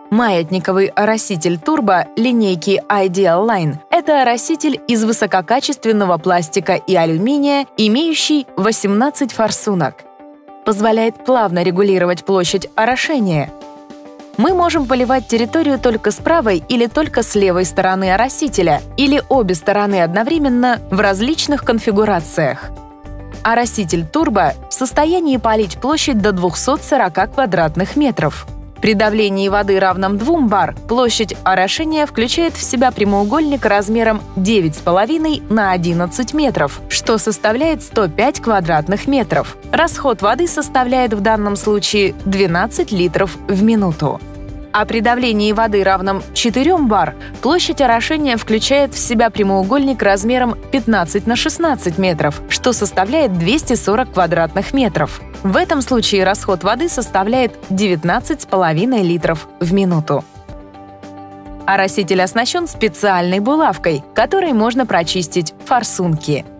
Маятниковый ороситель Turbo линейки Ideal Line – это ороситель из высококачественного пластика и алюминия, имеющий 18 форсунок. Позволяет плавно регулировать площадь орошения. Мы можем поливать территорию только с правой или только с левой стороны оросителя, или обе стороны одновременно в различных конфигурациях. Ороситель Turbo в состоянии полить площадь до 240 квадратных метров. При давлении воды, равном 2 бар, площадь орошения включает в себя прямоугольник размером 9,5 на 11 метров, что составляет 105 квадратных метров. Расход воды составляет в данном случае 12 литров в минуту. А при давлении воды, равном 4 бар, площадь орошения включает в себя прямоугольник размером 15 на 16 метров, что составляет 240 квадратных метров. В этом случае расход воды составляет 19,5 литров в минуту. Ороситель оснащен специальной булавкой, которой можно прочистить форсунки.